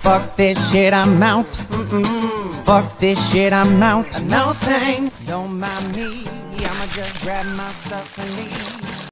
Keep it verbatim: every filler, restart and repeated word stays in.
Fuck this shit, I'm out. Mm-mm. Fuck this shit, I'm out. No thanks. Don't mind me, I'ma just grab my stuff and leave.